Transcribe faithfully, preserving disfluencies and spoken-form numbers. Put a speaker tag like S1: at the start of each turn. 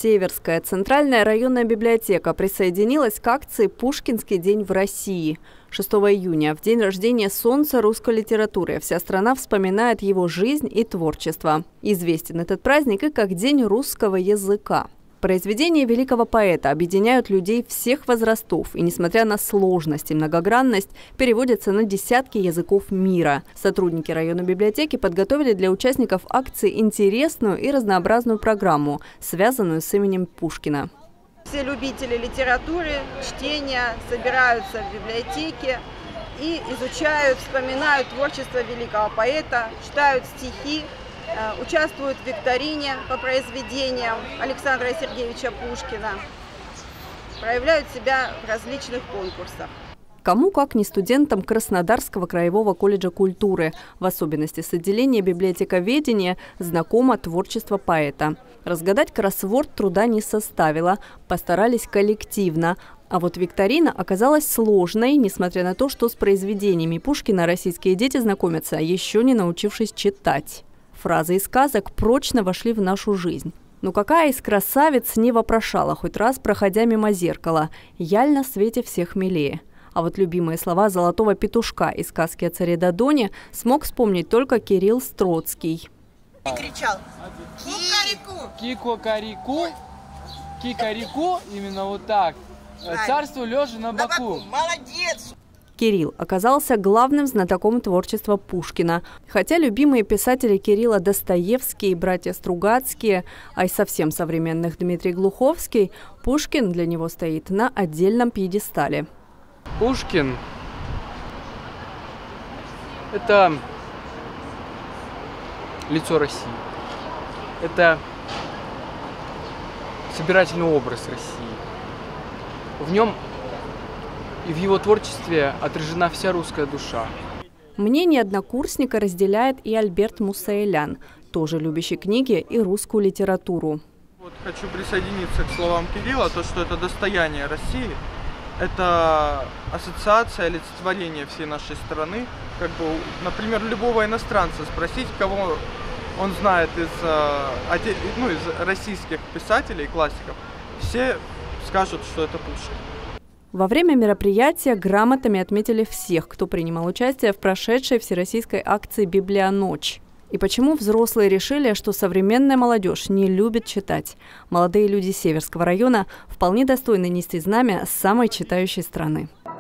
S1: Северская центральная районная библиотека присоединилась к акции «Пушкинский день в России». шестого июня, в день рождения солнца русской литературы, вся страна вспоминает его жизнь и творчество. Известен этот праздник и как День русского языка. Произведения великого поэта объединяют людей всех возрастов и, несмотря на сложность и многогранность, переводятся на десятки языков мира. Сотрудники районной библиотеки подготовили для участников акции интересную и разнообразную программу, связанную с именем Пушкина.
S2: Все любители литературы, чтения собираются в библиотеке и изучают, вспоминают творчество великого поэта, читают стихи, участвуют в викторине по произведениям Александра Сергеевича Пушкина, проявляют себя в различных конкурсах.
S1: Кому, как не студентам Краснодарского краевого колледжа культуры, в особенности с отделения библиотековедения, знакомо творчество поэта. Разгадать кроссворд труда не составило, постарались коллективно. А вот викторина оказалась сложной, несмотря на то, что с произведениями Пушкина российские дети знакомятся, еще не научившись читать. Фразы из сказок прочно вошли в нашу жизнь. Но какая из красавиц не вопрошала, хоть раз проходя мимо зеркала, «Яль на свете всех милее». А вот любимые слова золотого петушка из сказки о царе Додоне смог вспомнить только Кирилл Строцкий.
S3: И кричал «Кикарику!
S4: Кикокарику! Кикарику!» Именно вот так. Царству лежа на боку.
S3: На боку. Молодец!
S1: Кирилл оказался главным знатоком творчества Пушкина. Хотя любимые писатели Кирилла Достоевский, братья Стругацкие, а из совсем современных Дмитрий Глуховский, Пушкин для него стоит на отдельном пьедестале.
S4: Пушкин – это лицо России. Это собирательный образ России. В нем и в его творчестве отражена вся русская душа.
S1: Мнение однокурсника разделяет и Альберт Мусаэлян, тоже любящий книги и русскую литературу.
S5: Вот хочу присоединиться к словам Кирилла, то, что это достояние России, это ассоциация, олицетворение всей нашей страны. Как бы, например, любого иностранца спросить, кого он знает из, ну, из российских писателей, классиков, все скажут, что это Пушкин.
S1: Во время мероприятия грамотами отметили всех, кто принимал участие в прошедшей всероссийской акции «Библионочь». И почему взрослые решили, что современная молодежь не любит читать? Молодые люди Северского района вполне достойны нести знамя самой читающей страны.